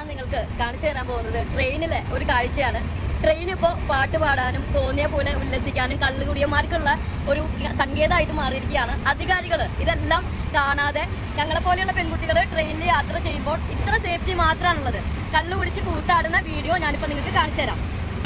ഞാൻ നിങ്ങൾക്ക് കാണിച്ചു തരാൻ പോകുന്നത് ട്രെയിനിലെ ഒരു കാഴ്ചയാണ്. ട്രെയിൻ ഇപ്പോൾ പാട്ട് പാടാനും തോന്നിയ പോലെ ഉല്ലസിക്കാനും കള്ളുകുടിയന്മാർക്കുള്ള ഒരു സങ്കേതമായിട്ട് മാറിയിരിക്കുകയാണ്. അധികാരികൾ ഇതെല്ലാം കാണാതെ ഞങ്ങളെപ്പോലെയുള്ള പെൺകുട്ടികൾ ട്രെയിനിൽ യാത്ര ചെയ്യുമ്പോൾ ഇത്ര സേഫ്റ്റി മാത്രമാണുള്ളത്. കള്ളു കുടിച്ച് കൂത്താടുന്ന വീഡിയോ ഞാനിപ്പോൾ നിങ്ങൾക്ക് കാണിച്ചു തരാം.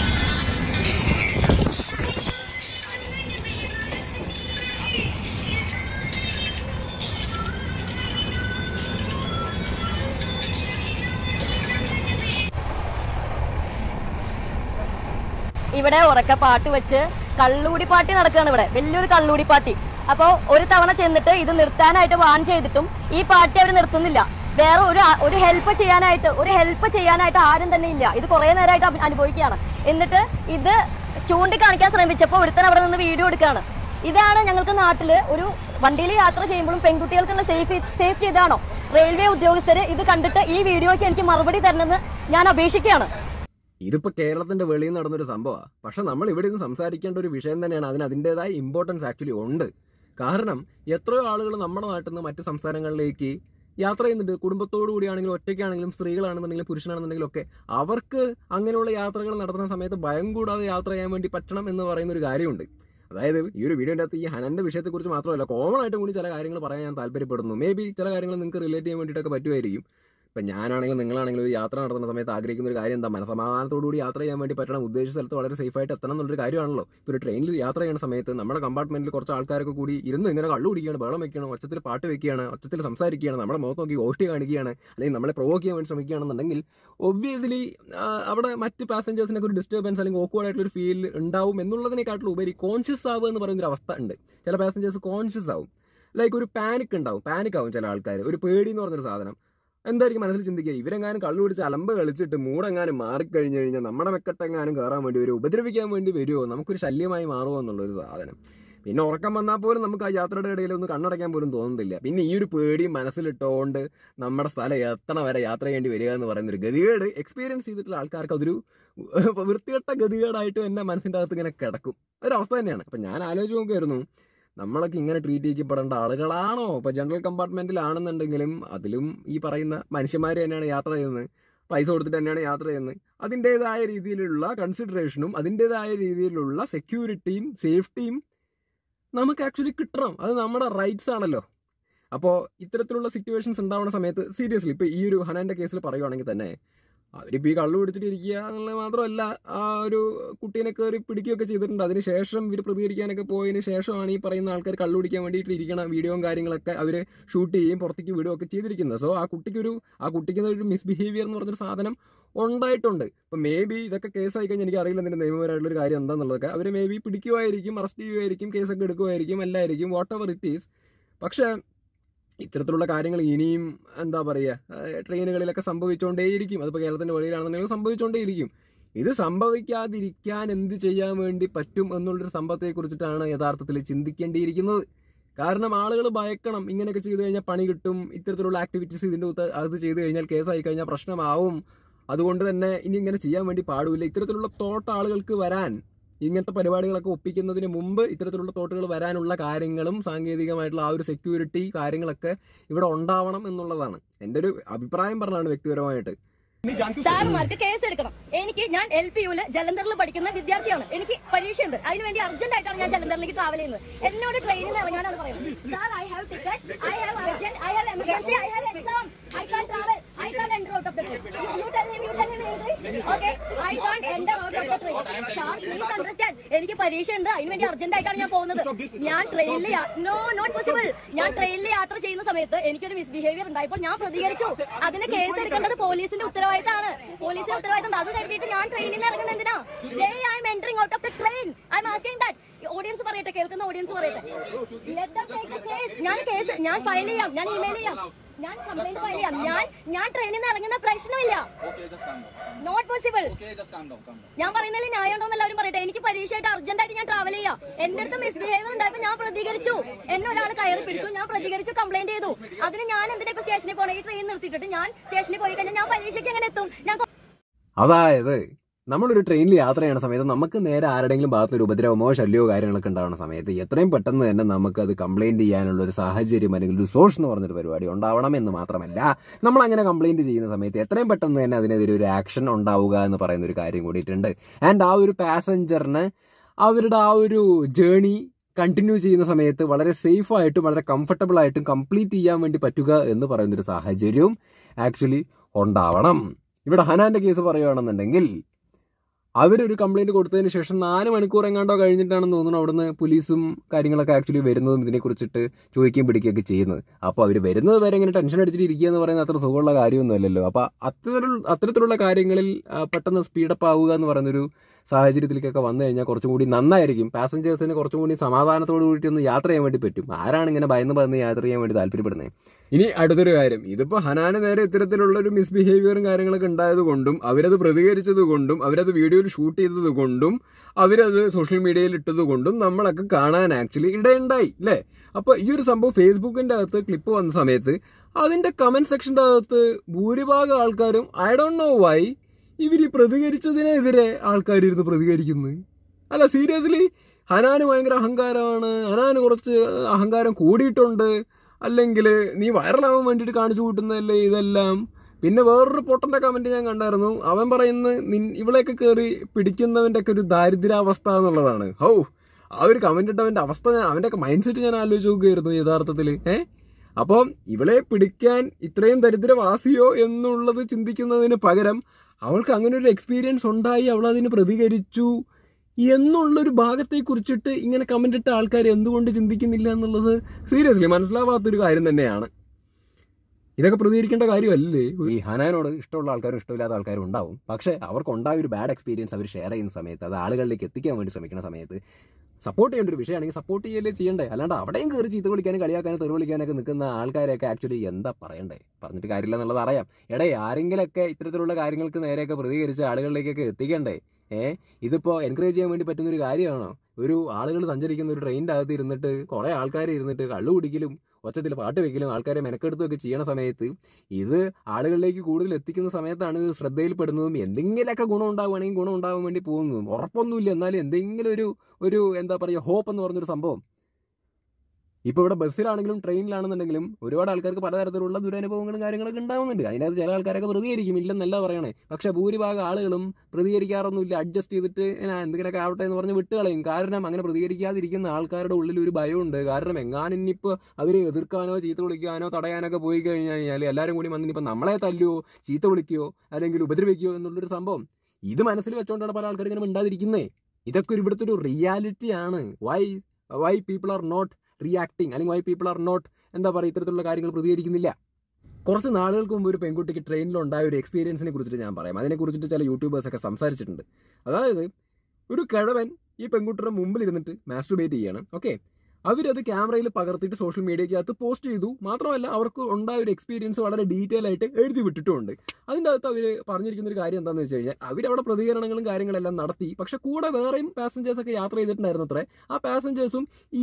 ഇവിടെ ഉറക്ക പാട്ട് വെച്ച് കള്ളുകൂടി പാട്ടി നടക്കുകയാണ്. ഇവിടെ വലിയൊരു കള്ളുകൂടി പാട്ടി. അപ്പോൾ ഒരു തവണ ചെന്നിട്ട് ഇത് നിർത്താനായിട്ട് വാൺ ചെയ്തിട്ടും ഈ പാർട്ടി അവർ നിർത്തുന്നില്ല. വേറെ ഒരു ഹെൽപ്പ് ചെയ്യാനായിട്ട് ആരും തന്നെ ഇല്ല. ഇത് കുറേ നേരമായിട്ട് അനുഭവിക്കുകയാണ്. എന്നിട്ട് ഇത് ചൂണ്ടിക്കാണിക്കാൻ ശ്രമിച്ചപ്പോൾ ഒരുത്തൻ അവിടെ നിന്ന് വീഡിയോ എടുക്കുകയാണ്. ഇതാണ് ഞങ്ങൾക്ക് നാട്ടിൽ ഒരു വണ്ടിയിൽ യാത്ര ചെയ്യുമ്പോഴും പെൺകുട്ടികൾക്കുള്ള സേഫ്റ്റി ഇതാണോ? റെയിൽവേ ഉദ്യോഗസ്ഥർ ഇത് കണ്ടിട്ട് ഈ വീഡിയോയ്ക്ക് എനിക്ക് മറുപടി തരണമെന്ന് ഞാൻ അപേക്ഷിക്കുകയാണ്. ഇതിപ്പോ കേരളത്തിന്റെ വെളിയിൽ നടന്നൊരു സംഭവമാണ്. പക്ഷെ നമ്മൾ ഇവിടെ നിന്ന് സംസാരിക്കേണ്ട ഒരു വിഷയം തന്നെയാണ്. അതിൻ്റെതായ ഇമ്പോർട്ടൻസ് ആക്ച്വലി ഉണ്ട്. കാരണം എത്രയോ ആളുകൾ നമ്മുടെ നാട്ടിൽ നിന്ന് മറ്റു സംസ്ഥാനങ്ങളിലേക്ക് യാത്ര ചെയ്യുന്നുണ്ട്. കുടുംബത്തോടു കൂടിയാണെങ്കിലും ഒറ്റയ്ക്കാണെങ്കിലും സ്ത്രീകളാണെന്നുണ്ടെങ്കിലും പുരുഷനാണെന്നുണ്ടെങ്കിലും ഒക്കെ അവർക്ക് അങ്ങനെയുള്ള യാത്രകൾ നടത്തുന്ന സമയത്ത് ഭയം കൂടാതെ യാത്ര ചെയ്യാൻ വേണ്ടി പറ്റണം എന്ന് പറയുന്ന ഒരു കാര്യമുണ്ട്. അതായത് ഈ ഒരു വീഡിയോൻ്റെ അകത്ത് ഈ ഹനന്റെ വിഷയത്തെക്കുറിച്ച് മാത്രമല്ല, കോമൺ ആയിട്ടും കൂടി ചില കാര്യങ്ങൾ പറയാൻ ഞാൻ താല്പര്യപ്പെടുന്നു. മേ ബി ചില കാര്യങ്ങൾ നിങ്ങൾക്ക് റിലേറ്റ് ചെയ്യാൻ വേണ്ടിയിട്ടൊക്കെ പറ്റുമായിരിക്കും. ഇപ്പം ഞാനാണെങ്കിലും നിങ്ങളാണെങ്കിലും ഒരു യാത്ര നടത്തുന്ന സമയത്ത് ആഗ്രഹിക്കുന്ന ഒരു കാര്യം എന്താ? മനസമാധാനത്തോടുകൂടി യാത്ര ചെയ്യാൻ വേണ്ടി പറ്റണം. ഉദ്ദേശിച്ച സ്ഥലത്ത് വളരെ സേഫായിട്ട് എത്തണം എന്നുള്ളൊരു കാര്യമാണല്ലോ. ഇപ്പോൾ ഒരു ട്രെയിനിൽ യാത്ര ചെയ്യുന്ന സമയത്ത് നമ്മുടെ കമ്പാർട്ട്മെന്റിൽ കുറച്ച് ആൾക്കാരൊക്കെ കൂടി ഇരുന്ന് ഇങ്ങനെ കള്ളു കുടിക്കുകയാണ്, വെള്ളം വെക്കുകയാണ്, ഒച്ചത്തിൽ പാട്ട് വെക്കുകയാണ്, ഒച്ചത്തിൽ സംസാരിക്കുകയാണ്, നമ്മുടെ മുഖത്ത് നോക്കി ഗോഷ്ടി കാണിക്കുകയാണ്, അല്ലെങ്കിൽ നമ്മളെ പ്രൊവോക്ക് ചെയ്യാൻ വേണ്ടി ശ്രമിക്കുകയാണെന്നുണ്ടെങ്കിൽ ഒബ്വിയസ്ലി അവിടെ മറ്റ് പാസഞ്ചേഴ്സിനൊക്കെ ഒരു ഡിസ്റ്റർബൻസ് അല്ലെങ്കിൽ ഓക്വേർഡ് ആയിട്ടുള്ള ഒരു ഫീൽ ഉണ്ടാവും. എന്നുള്ളതിനെക്കാട്ടിലും ഉപരി കോൺഷ്യസ് ആവുക എന്ന് പറയുന്നൊരു അവസ്ഥ ഉണ്ട്. ചില പാസഞ്ചേഴ്സ് കോൺഷ്യസ് ആവും. ലൈക്ക് ഒരു പാനിക് ആവും ചില ആൾക്കാർ. ഒരു പേടി എന്ന് പറഞ്ഞൊരു സാധനം എന്തായിരിക്കും മനസ്സിൽ ചിന്തിക്കുക? ഇവരെങ്ങാനും കള്ളു പിടിച്ച് അലമ്പ് കളിച്ചിട്ട് മൂടെങ്ങാനും മാറിക്കഴിഞ്ഞു കഴിഞ്ഞാൽ നമ്മുടെ മെക്കെട്ടെങ്ങാനും കയറാൻ വേണ്ടി വരുമോ, ഉപദ്രവിക്കാൻ വേണ്ടി വരുമോ, നമുക്കൊരു ശല്യമായി മാറുമോ എന്നുള്ളൊരു സാധനം. പിന്നെ ഉറക്കം വന്നാൽ പോലും നമുക്ക് ആ യാത്രയുടെ ഇടയിൽ ഒന്ന് കണ്ണടയ്ക്കാൻ പോലും തോന്നുന്നില്ല. പിന്നെ ഈ ഒരു പേടി മനസ്സിലിട്ടുകൊണ്ട് നമ്മുടെ സ്ഥലം എത്തണ വരെ യാത്ര ചെയ്യേണ്ടി വരിക എന്ന് പറയുന്നൊരു ഗതികേട് എക്സ്പീരിയൻസ് ചെയ്തിട്ടുള്ള ആൾക്കാർക്ക് അതൊരു വൃത്തികെട്ട ഗതികേടായിട്ട് തന്നെ മനസ്സിൻ്റെ അകത്ത് ഇങ്ങനെ കിടക്കും ഒരവസ്ഥ തന്നെയാണ്. അപ്പം ഞാൻ ആലോചിച്ച് നോക്കുമായിരുന്നു, നമ്മളൊക്കെ ഇങ്ങനെ ട്രീറ്റ് ചെയ്യപ്പെടേണ്ട ആളുകളാണോ? ഇപ്പോൾ ജനറൽ കമ്പാർട്ട്മെന്റിലാണെന്നുണ്ടെങ്കിലും അതിലും ഈ പറയുന്ന മനുഷ്യന്മാർ തന്നെയാണ് യാത്ര ചെയ്യുന്നത്, പൈസ കൊടുത്തിട്ട് തന്നെയാണ് യാത്ര ചെയ്യുന്നത്. അതിൻ്റെതായ രീതിയിലുള്ള കൺസിഡറേഷനും അതിൻ്റെതായ രീതിയിലുള്ള സെക്യൂരിറ്റിയും സേഫ്റ്റിയും നമുക്ക് ആക്ച്വലി കിട്ടണം. അത് നമ്മുടെ റൈറ്റ്സ് ആണല്ലോ. അപ്പോൾ ഇത്തരത്തിലുള്ള സിറ്റുവേഷൻസ് ഉണ്ടാവുന്ന സമയത്ത് സീരിയസ്ലി ഇപ്പോൾ ഈ ഒരു ഹനാന്റെ കേസിൽ പറയുവാണെങ്കിൽ തന്നെ അവരിപ്പോൾ ഈ കള്ളു പിടിച്ചിട്ട് ഇരിക്കുക എന്നുള്ളത് മാത്രമല്ല, ആ ഒരു കുട്ടീനെ കയറി പിടിക്കുകയൊക്കെ ചെയ്തിട്ടുണ്ട്. അതിന് ശേഷം ഇവർ പ്രതികരിക്കാനൊക്കെ പോയതിന് ശേഷമാണ് ഈ പറയുന്ന ആൾക്കാർ കള്ളു പിടിക്കാൻ വേണ്ടിയിട്ട് ഇരിക്കണ വീഡിയോയും കാര്യങ്ങളൊക്കെ അവർ ഷൂട്ട് ചെയ്യുകയും പുറത്തേക്ക് വിടുകയൊക്കെ ചെയ്തിരിക്കുന്നത്. സോ ആ കുട്ടിക്ക് ഒരു മിസ്ബിഹേവിയർ എന്ന് പറഞ്ഞൊരു സാധനം ഉണ്ടായിട്ടുണ്ട്. ഇപ്പം മേ ബി ഇതൊക്കെ കേസായി കഴിഞ്ഞാൽ എനിക്ക് അറിയില്ല ഇതിൻ്റെ നിയമപരമായിട്ടുള്ളൊരു കാര്യം എന്താണെന്നുള്ളതൊക്കെ. അവർ മേ ബി പിടിക്കുമായിരിക്കും, അറസ്റ്റ് ചെയ്യുമായിരിക്കും, കേസൊക്കെ എടുക്കുമായിരിക്കും, എല്ലായിരിക്കും, വാട്ട് എവർ ഇറ്റ് ഈസ്. പക്ഷേ ഇത്തരത്തിലുള്ള കാര്യങ്ങൾ ഇനിയും എന്താ പറയുക ട്രെയിനുകളിലൊക്കെ സംഭവിച്ചുകൊണ്ടേയിരിക്കും. അതിപ്പോൾ കേരളത്തിൻ്റെ വെളിയിലാണെന്നുണ്ടെങ്കിൽ സംഭവിച്ചുകൊണ്ടേയിരിക്കും. ഇത് സംഭവിക്കാതിരിക്കാൻ എന്ത് ചെയ്യാൻ വേണ്ടി പറ്റും എന്നുള്ളൊരു സംഭവത്തെക്കുറിച്ചിട്ടാണ് യഥാർത്ഥത്തിൽ ചിന്തിക്കേണ്ടിയിരിക്കുന്നത്. കാരണം ആളുകൾ ഭയക്കണം, ഇങ്ങനെയൊക്കെ ചെയ്തു കഴിഞ്ഞാൽ പണി കിട്ടും, ഇത്തരത്തിലുള്ള ആക്ടിവിറ്റീസ് ഇതിൻ്റെ അത് ചെയ്തു കഴിഞ്ഞാൽ കേസായി കഴിഞ്ഞാൽ പ്രശ്നമാവും, അതുകൊണ്ട് തന്നെ ഇനി ഇങ്ങനെ ചെയ്യാൻ വേണ്ടി പാടില്ല. ഇത്തരത്തിലുള്ള തോട്ട് ആളുകൾക്ക് വരാൻ, ഇങ്ങനത്തെ പരിപാടികളൊക്കെ ഒപ്പിക്കുന്നതിന് മുമ്പ് ഇത്തരത്തിലുള്ള തോട്ടുകൾ വരാനുള്ള കാര്യങ്ങളും സാങ്കേതികമായിട്ടുള്ള ആ ഒരു സെക്യൂരിറ്റി കാര്യങ്ങളൊക്കെ ഇവിടെ ഉണ്ടാവണം എന്നുള്ളതാണ് എൻ്റെ ഒരു അഭിപ്രായം പറഞ്ഞാണ് വ്യക്തിപരമായിട്ട്. സാറുമാർക്ക് കേസ് എടുക്കണം. ഞാൻ LPUല് ജലന്ധറിൽ പഠിക്കുന്ന വിദ്യാർത്ഥിയാണ്. എനിക്ക് പരീക്ഷയുണ്ട്. അതിനുവേണ്ടി അർജന്റ് ആയിട്ടാണ് ഞാൻ ജലന്ധറിലേക്ക് ട്രാവൽ ചെയ്യുന്നത്. എന്നോട് ട്രെയിനിൽ ഇറങ്ങാനാണ് പറയുന്നത്. Sir, I have ticket, I have urgent, I have emergency, I have exam, I can't travel, I can't enter out of the train. You tell him English. Okay, I can't enter out of the train. Sir, please understand, എനിക്ക് പരീക്ഷയുണ്ട്. അതിനുവേണ്ടി urgent ആയിട്ടാണ് ഞാൻ പോകുന്നത്. ഞാൻ ട്രെയിനിൽ not possible. ഞാൻ ട്രെയിനിൽ യാത്ര ചെയ്യുന്ന സമയത്ത് എനിക്കൊരു മിസ്ബിഹേവിയർ ഉണ്ടായപ്പോൾ ഞാൻ പ്രതികരിച്ചു. അതിന് കേസ് എടുക്കേണ്ടത് പോലീസിന്റെ ഉത്തരവാദിത്തമാണ്. അത് കരുതിയിട്ട് ഞാൻ ട്രെയിനിൽ ഇറങ്ങുന്നത് എന്തിനാ? I am entering out of the train. I am asking that. Audience പറയട്ടെ, കേൾക്കുന്ന ഓഡിയൻസ് പറയട്ടെ. ഞാൻ ഫയൽ ചെയ്യാം, ഞാൻ ഇമെയിൽ ചെയ്യാം, ഞാൻ കംപ്ലൈന്റ് ഫയൽ ചെയ്യാം. ഞാൻ ട്രെയിനിൽ നിന്ന് ഇറങ്ങുന്ന പ്രശ്നമില്ല. Not possible. ഞാൻ പറയുന്നതിൽ ന്യായം ഉണ്ടോന്ന് എല്ലാവരും പറയട്ടെ. എനിക്ക് പരീക്ഷയായിട്ട് അർജന്റ് ആയിട്ട് ഞാൻ ട്രാവൽ ചെയ്യാം. എന്റെ അടുത്ത് മിസ്ബിഹേവിയർ ഉണ്ടായപ്പോൾ ഞാൻ പ്രതികരിച്ചു. എന്നെ ഒരാൾ കയറി പിടിച്ചു, ഞാൻ പ്രതികരിച്ചു, കംപ്ലൈന്റ് ചെയ്തു. അതിന് ഞാൻ എന്തിനാ ഇപ്പൊ സ്റ്റേഷനിൽ പോകണം? ഈ ട്രെയിൻ നിർത്തിയിട്ടിട്ട് ഞാൻ സ്റ്റേഷനിൽ പോയി കഴിഞ്ഞാൽ ഞാൻ പരീക്ഷയ്ക്ക് എങ്ങനെ എത്തും? അതായത് നമ്മളൊരു ട്രെയിനിൽ യാത്ര ചെയ്യുന്ന സമയത്ത് നമുക്ക് നേരെ ആരുടെയെങ്കിലും ഭാഗത്തൊരു ഉപദ്രവമോ ശല്യമോ കാര്യങ്ങളൊക്കെ ഉണ്ടാവുന്ന സമയത്ത് എത്രയും പെട്ടെന്ന് തന്നെ നമുക്ക് അത് കംപ്ലൈന്റ് ചെയ്യാനുള്ള ഒരു സാഹചര്യം അല്ലെങ്കിൽ ഒരു സോഴ്സ് എന്ന് പറഞ്ഞൊരു പരിപാടി ഉണ്ടാവണമെന്ന് മാത്രമല്ല, നമ്മൾ അങ്ങനെ കംപ്ലൈന്റ് ചെയ്യുന്ന സമയത്ത് എത്രയും പെട്ടെന്ന് തന്നെ അതിനെതിരെ ഒരു ആക്ഷൻ ഉണ്ടാവുക എന്ന് പറയുന്ന ഒരു കാര്യം കൂടിയിട്ടുണ്ട്. ആൻഡ് ആ ഒരു പാസഞ്ചറിന് അവരുടെ ആ ഒരു ജേണി കണ്ടിന്യൂ ചെയ്യുന്ന സമയത്ത് വളരെ സേഫ് ആയിട്ടും വളരെ കംഫർട്ടബിൾ ആയിട്ടും കംപ്ലീറ്റ് ചെയ്യാൻ വേണ്ടി പറ്റുക എന്ന് പറയുന്നൊരു സാഹചര്യവും ആക്ച്വലി ഉണ്ടാവണം. ഇവിടെ ഹനാന്റെ കേസ് പറയുകയാണെന്നുണ്ടെങ്കിൽ അവരൊരു കംപ്ലൈന്റ് കൊടുത്തതിന് ശേഷം 4 മണിക്കൂർ എങ്ങാണ്ടോ കഴിഞ്ഞിട്ടാണെന്ന് തോന്നുന്നു അവിടുന്ന് പോലീസും കാര്യങ്ങളൊക്കെ ആക്ച്വലി വരുന്നതും ഇതിനെക്കുറിച്ചിട്ട് ചോദിക്കുകയും പിടിക്കുകയൊക്കെ ചെയ്യുന്നത്. അപ്പോൾ അവർ വരുന്നത് വരെ ഇങ്ങനെ ടെൻഷൻ അടിച്ചിട്ട് ഇരിക്കുക എന്ന് പറയുന്നത് അത്ര സുഖമുള്ള കാര്യമൊന്നുമല്ലല്ലോ. അപ്പോൾ അത്തരത്തിലുള്ള കാര്യങ്ങളിൽ പെട്ടെന്ന് സ്പീഡപ്പ് ആവുക എന്ന് പറയുന്നൊരു സാഹചര്യത്തിലേക്കൊക്കെ വന്നു കഴിഞ്ഞാൽ കുറച്ചും കൂടി നന്നായിരിക്കും. പാസഞ്ചേഴ്സിന് കുറച്ചും കൂടി സമാധാനത്തോടു കൂടി ഒന്ന് യാത്ര ചെയ്യാൻ വേണ്ടി പറ്റും. ആരാണ് ഇങ്ങനെ ഭയന്ന് യാത്ര ചെയ്യാൻ വേണ്ടി താല്പര്യപ്പെടുന്നത്? ഇനി അടുത്തൊരു കാര്യം, ഇതിപ്പോൾ ഹനാന് നേരെ ഇത്തരത്തിലുള്ള ഒരു മിസ്ബിഹേവിയറും കാര്യങ്ങളൊക്കെ ഉണ്ടായത് കൊണ്ടും അവരത് പ്രതികരിച്ചത് കൊണ്ടും അവരത് വീഡിയോയിൽ ഷൂട്ട് ചെയ്തത് കൊണ്ടും അവരത് സോഷ്യൽ മീഡിയയിൽ ഇട്ടത് കൊണ്ടും നമ്മളൊക്കെ കാണാൻ ആക്ച്വലി ഇടയുണ്ടായി അല്ലേ? അപ്പോൾ ഈ ഒരു സംഭവം ഫേസ്ബുക്കിന്റെ അകത്ത് ക്ലിപ്പ് വന്ന സമയത്ത് അതിന്റെ കമന്റ് സെക്ഷന്റെ അകത്ത് ഭൂരിഭാഗം ആൾക്കാരും ഐ ഡോണ്ട് നോ വൈ ഇവര് പ്രതികരിച്ചതിനെതിരെ ആൾക്കാരിരുന്ന് പ്രതികരിക്കുന്നു. അല്ല, സീരിയസ്ലി ഹനാന് ഭയങ്കര അഹങ്കാരമാണ്, ഹനാന് കുറച്ച് അഹങ്കാരം കൂടിയിട്ടുണ്ട്, അല്ലെങ്കിൽ നീ വൈറലാവാൻ വേണ്ടിയിട്ട് കാണിച്ചു കൂട്ടുന്നതല്ലേ ഇതെല്ലാം. പിന്നെ വേറൊരു പൊട്ടന്റെ കമന്റ് ഞാൻ കണ്ടായിരുന്നു. അവൻ പറയുന്നത് ഇവളെയൊക്കെ കയറി പിടിക്കുന്നവന്റെ ഒക്കെ ഒരു ദാരിദ്ര്യാവസ്ഥ എന്നുള്ളതാണ്. ആ ഒരു കമന്റ് ഇട്ടവന്റെ അവസ്ഥ, അവന്റെ ഒക്കെ മൈൻഡ് സെറ്റ് ഞാൻ ആലോചിച്ച് നോക്കുകയായിരുന്നു യഥാർത്ഥത്തിൽ. അപ്പം ഇവളെ പിടിക്കാൻ ഇത്രയും ദരിദ്രവാസിയോ എന്നുള്ളത് ചിന്തിക്കുന്നതിന് പകരം അവൾക്ക് അങ്ങനെ ഒരു എക്സ്പീരിയൻസ് ഉണ്ടായി, അവൾ അതിന് പ്രതികരിച്ചു എന്നുള്ളൊരു ഭാഗത്തെ കുറിച്ചിട്ട് ഇങ്ങനെ കമന്റ് ഇട്ട ആൾക്കാർ എന്തുകൊണ്ട് ചിന്തിക്കുന്നില്ല എന്നുള്ളത് സീരിയസ്ലി മനസ്സിലാവാത്തൊരു കാര്യം തന്നെയാണ്. ഇതൊക്കെ പ്രതികരിക്കേണ്ട കാര്യമല്ലേ? ഈ ഹനാനോട് ഇഷ്ടമുള്ള ആൾക്കാരും ഇഷ്ടമില്ലാത്ത ആൾക്കാരും ഉണ്ടാവും. പക്ഷെ അവർക്കുണ്ടായ ഒരു ബാഡ് എക്സ്പീരിയൻസ് അവർ ഷെയർ ചെയ്യുന്ന സമയത്ത്, അത് ആളുകളിലേക്ക് എത്തിക്കാൻ വേണ്ടി ശ്രമിക്കുന്ന സമയത്ത് സപ്പോർട്ട് ചെയ്യേണ്ട ഒരു വിഷയമാണെങ്കിൽ സപ്പോർട്ട് ചെയ്യല്ലേ ചെയ്യണ്ടേ? അല്ലാണ്ട് അവിടെയും കയറി ചീത്ത വിളിക്കാനും കളിയാക്കാനും തെറി വിളിക്കാനൊക്കെ നിൽക്കുന്ന ആൾക്കാരെയൊക്കെ ആക്ച്വലി എന്താ പറയണ്ടേ? പറഞ്ഞിട്ട് കാര്യമില്ല എന്നുള്ളത് അറിയാം. ആരെങ്കിലൊക്കെ ഇത്തരത്തിലുള്ള കാര്യങ്ങൾക്ക് നേരെയൊക്കെ പ്രതികരിച്ച് ആളുകളിലേക്കൊക്കെ എത്തിക്കണ്ടേ? ഇതിപ്പോൾ എൻകറേജ് ചെയ്യാൻ വേണ്ടി പറ്റുന്ന ഒരു കാര്യമാണോ? ഒരു ആളുകൾ സഞ്ചരിക്കുന്ന ഒരു ട്രെയിനിൻ്റെ അകത്ത് ഇരുന്നിട്ട് കുറേ ആൾക്കാർ ഇരുന്നിട്ട് കള്ളു കുടിക്കലും ഒച്ചത്തിൽ പാട്ട് വെക്കലും ആൾക്കാരെ മെനക്കെടുത്തുമൊക്കെ ചെയ്യണ സമയത്ത് ഇത് ആളുകളിലേക്ക് കൂടുതൽ എത്തിക്കുന്ന സമയത്താണ് ഇത് ശ്രദ്ധയിൽപ്പെടുന്നതും എന്തെങ്കിലുമൊക്കെ ഗുണം ഉണ്ടാവുകയാണെങ്കിൽ ഗുണം ഉണ്ടാവാൻ വേണ്ടി പോകുന്നതും. ഉറപ്പൊന്നുമില്ല, എന്നാലും എന്തെങ്കിലും ഒരു എന്താ പറയുക, ഹോപ്പ് എന്ന് പറഞ്ഞൊരു സംഭവം. ഇപ്പോൾ ഇവിടെ ബസ്സിലാണെങ്കിലും ട്രെയിനിലാണെന്നുണ്ടെങ്കിലും ഒരുപാട് ആൾക്കാർക്ക് പലതരത്തിലുള്ള ദുരനുഭവങ്ങളും കാര്യങ്ങളൊക്കെ ഉണ്ടാവുന്നുണ്ട്. അതിനകത്ത് ചില ആൾക്കാരൊക്കെ പ്രതികരിക്കും, ഇല്ലെന്നല്ല പറയണേ. പക്ഷേ ഭൂരിഭാഗം ആളുകളും പ്രതികരിക്കാറൊന്നുമില്ല, അഡ്ജസ്റ്റ് ചെയ്തിട്ട് എന്തെങ്കിലുമൊക്കെ ആവട്ടെ എന്ന് പറഞ്ഞ് വിട്ടുകളയും. കാരണം അങ്ങനെ പ്രതികരിക്കാതിരിക്കുന്ന ആൾക്കാരുടെ ഉള്ളിൽ ഒരു ഭയമുണ്ട്. കാരണം എങ്ങാനും ഇനിയിപ്പോൾ അവർ എതിർക്കാനോ ചീത്ത വിളിക്കാനോ തടയാനൊക്കെ പോയി കഴിഞ്ഞാൽ എല്ലാവരും കൂടി വന്നിപ്പോൾ നമ്മളെ തല്ലുവോ ചീത്ത വിളിക്കുകയോ അല്ലെങ്കിൽ ഉപദ്രവിക്കുകയോ എന്നുള്ളൊരു സംഭവം ഇത് മനസ്സിൽ വെച്ചുകൊണ്ടാണ് പല ആൾക്കാർ ഇങ്ങനെ മിണ്ടാതിരിക്കുന്നത്. ഇതൊക്കെ ഇവിടുത്തെ ഒരു റിയാലിറ്റിയാണ്. Why people are not reacting, അല്ലെങ്കിൽ വൈ പീപ്പിൾ ആർ നോട്ട് എന്താ പറയുക ഇത്തരത്തിലുള്ള കാര്യങ്ങൾ പ്രതികരിക്കുന്നില്ല. കുറച്ച് നാളുകൾക്ക് മുമ്പ് ഒരു പെൺകുട്ടിക്ക് ട്രെയിനിലുണ്ടായ ഒരു എക്സ്പീരിയൻസിനെ കുറിച്ചിട്ട് ഞാൻ പറയാം. അതിനെക്കുറിച്ചിട്ട് ചില യൂട്യൂബേഴ്സൊക്കെ സംസാരിച്ചിട്ടുണ്ട്. അതായത് ഒരു കിഴവൻ ഈ പെൺകുട്ടിയുടെ മുമ്പിൽ ഇരുന്നിട്ട് മാസ്റ്റുർബേറ്റ് ചെയ്യണം. ഓക്കെ, അവരത് ക്യാമറയിൽ പകർത്തിയിട്ട് സോഷ്യൽ മീഡിയയ്ക്കകത്ത് പോസ്റ്റ് ചെയ്തു. മാത്രമല്ല അവർക്ക് ഉണ്ടായ ഒരു എക്സ്പീരിയൻസ് വളരെ ഡീറ്റെയിൽ ആയിട്ട് എഴുതി വിട്ടിട്ടുമുണ്ട്. അതിൻ്റെ അകത്ത് അവർ പറഞ്ഞിരിക്കുന്ന ഒരു കാര്യം എന്താണെന്ന് വെച്ച് കഴിഞ്ഞാൽ അവരവിടെ പ്രതികരണങ്ങളും കാര്യങ്ങളെല്ലാം നടത്തി. പക്ഷെ കൂടെ വേറെയും പാസഞ്ചേഴ്സൊക്കെ യാത്ര ചെയ്തിട്ടുണ്ടായിരുന്നു അത്രേ. ആ പാസഞ്ചേഴ്സും ഈ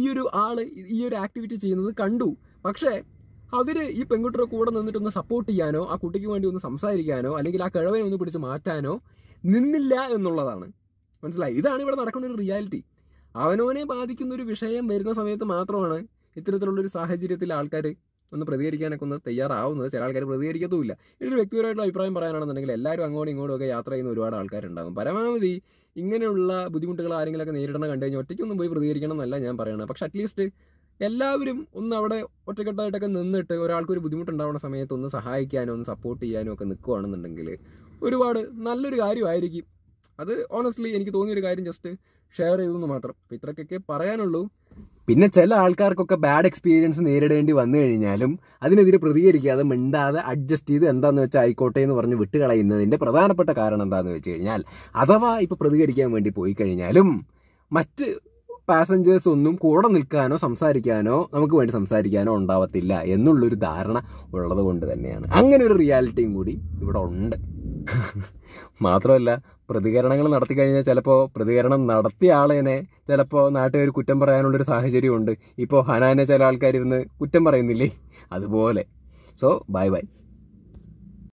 ഒരു ആക്ടിവിറ്റി ചെയ്യുന്നത് കണ്ടു. പക്ഷേ അവർ ഈ പെൺകുട്ടിയുടെ കൂടെ നിന്നിട്ടൊന്ന് സപ്പോർട്ട് ചെയ്യാനോ ആ കുട്ടിക്ക് വേണ്ടി ഒന്ന് സംസാരിക്കാനോ അല്ലെങ്കിൽ ആ കിഴവനെ ഒന്ന് പിടിച്ച് മാറ്റാനോ നിന്നില്ല എന്നുള്ളതാണ്. മനസ്സിലായി? ഇതാണ് ഇവിടെ നടക്കുന്ന ഒരു റിയാലിറ്റി. അവനവനെ ബാധിക്കുന്ന ഒരു വിഷയം വരുന്ന സമയത്ത് മാത്രമാണ് ഇത്തരത്തിലുള്ളൊരു സാഹചര്യത്തിൽ ആൾക്കാർ ഒന്ന് പ്രതികരിക്കാനൊക്കെ ഒന്ന് തയ്യാറാവുന്നത്. ചില ആൾക്കാർ പ്രതികരിക്കത്തുമില്ല. ഇതൊരു വ്യക്തിപരമായിട്ടുള്ള അഭിപ്രായം പറയാനാണെന്നുണ്ടെങ്കിൽ എല്ലാവരും അങ്ങോട്ടും ഇങ്ങോട്ടും ഒക്കെ യാത്ര ചെയ്യുന്ന ഒരുപാട് ആൾക്കാരുണ്ടാകും. പരമാവധി ഇങ്ങനെയുള്ള ബുദ്ധിമുട്ടുകൾ ആരെങ്കിലുമൊക്കെ നേരിടണം കണ്ടു കഴിഞ്ഞാൽ ഒറ്റയ്ക്കൊന്നും പോയി പ്രതികരിക്കണം എന്നല്ല ഞാൻ പറയണത്. പക്ഷെ അറ്റ്ലീസ്റ്റ് എല്ലാവരും ഒന്ന് അവിടെ ഒറ്റക്കെട്ടായിട്ടൊക്കെ നിന്നിട്ട് ഒരാൾക്കൊരു ബുദ്ധിമുട്ടുണ്ടാവുന്ന സമയത്ത് ഒന്ന് സഹായിക്കാനോ ഒന്ന് സപ്പോർട്ട് ചെയ്യാനോ ഒക്കെ നിൽക്കുകയാണെന്നുണ്ടെങ്കിൽ ഒരുപാട് നല്ലൊരു കാര്യമായിരിക്കും. അത് ഓണസ്റ്റ്ലി എനിക്ക് തോന്നിയൊരു കാര്യം ജസ്റ്റ് ഷെയർ ചെയ്തെന്ന് മാത്രം. അപ്പം ഇത്രക്കൊക്കെ പറയാനുള്ളൂ. പിന്നെ ചില ആൾക്കാർക്കൊക്കെ ബാഡ് എക്സ്പീരിയൻസ് നേരിടേണ്ടി വന്നു കഴിഞ്ഞാലും അതിനെതിരെ പ്രതികരിക്കാതെ മിണ്ടാതെ അഡ്ജസ്റ്റ് ചെയ്ത് എന്താണെന്ന് വെച്ചാൽ ആയിക്കോട്ടെ എന്ന് പറഞ്ഞ് വിട്ടുകളയുന്നതിൻ്റെ പ്രധാനപ്പെട്ട കാരണം എന്താണെന്ന് വെച്ച് കഴിഞ്ഞാൽ അഥവാ ഇപ്പോൾ പ്രതികരിക്കാൻ വേണ്ടി പോയി കഴിഞ്ഞാലും മറ്റ് പാസഞ്ചേഴ്സ് ഒന്നും കൂടെ നിൽക്കാനോ സംസാരിക്കാനോ നമുക്ക് വേണ്ടി സംസാരിക്കാനോ ഉണ്ടാവത്തില്ല എന്നുള്ളൊരു ധാരണ ഉള്ളത് കൊണ്ട് തന്നെയാണ്. അങ്ങനെ ഒരു റിയാലിറ്റിയും കൂടി ഇവിടെ ഉണ്ട്. മാത്രമല്ല പ്രതികരണങ്ങൾ നടത്തി കഴിഞ്ഞാൽ ചിലപ്പോൾ പ്രതികരണം നടത്തിയ ആളേനെ ചിലപ്പോൾ നാട്ടുകാർ കുറ്റം പറയാനുള്ളൊരു സാഹചര്യമുണ്ട്. ഇപ്പോൾ ഹനാനെ ചില ആൾക്കാരിരുന്ന് കുറ്റം പറയുന്നില്ലേ, അതുപോലെ. So by.